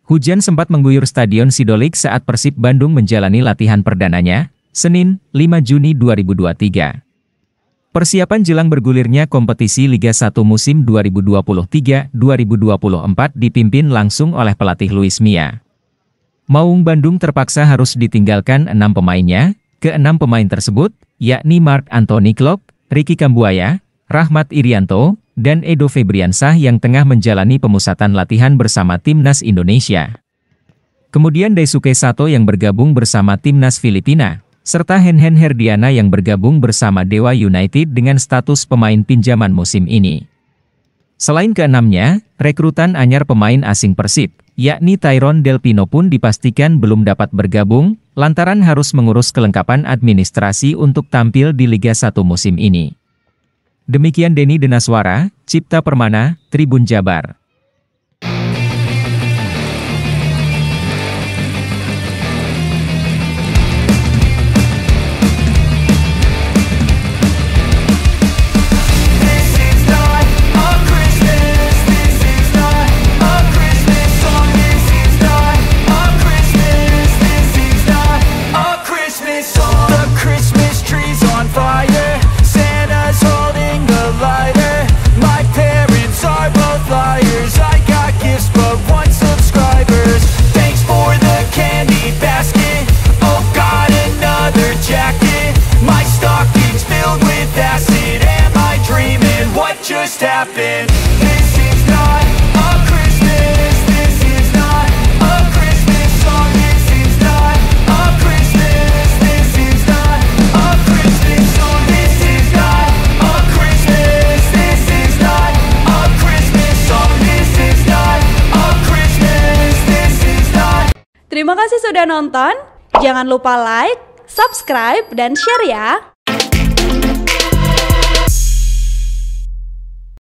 Hujan sempat mengguyur Stadion Sidolik saat Persib Bandung menjalani latihan perdananya, Senin, 5 Juni 2023. Persiapan jelang bergulirnya kompetisi Liga 1 musim 2023-2024 dipimpin langsung oleh pelatih Luis Mia. Maung Bandung terpaksa harus ditinggalkan 6 pemainnya, ke-6 pemain tersebut, yakni Mark Anthony Klok, Ricky Kambuaya, Rahmat Irianto, dan Edo Febriansah yang tengah menjalani pemusatan latihan bersama Timnas Indonesia. Kemudian Daisuke Sato yang bergabung bersama Timnas Filipina, serta Henhen Herdiana yang bergabung bersama Dewa United dengan status pemain pinjaman musim ini. Selain keenamnya, rekrutan anyar pemain asing Persib, yakni Tyron Del Pino pun dipastikan belum dapat bergabung, lantaran harus mengurus kelengkapan administrasi untuk tampil di Liga 1 musim ini. Demikian Denny Denaswara, Cipta Permana, Tribun Jabar. Just happened. This is not a Christmas. This is not a Christmas song. This is not a Christmas. This is not a Christmas song. This is not a Christmas. This is not a Christmas song. This is not a Christmas. This is not. Terima kasih sudah nonton. Jangan lupa like, subscribe, dan share ya.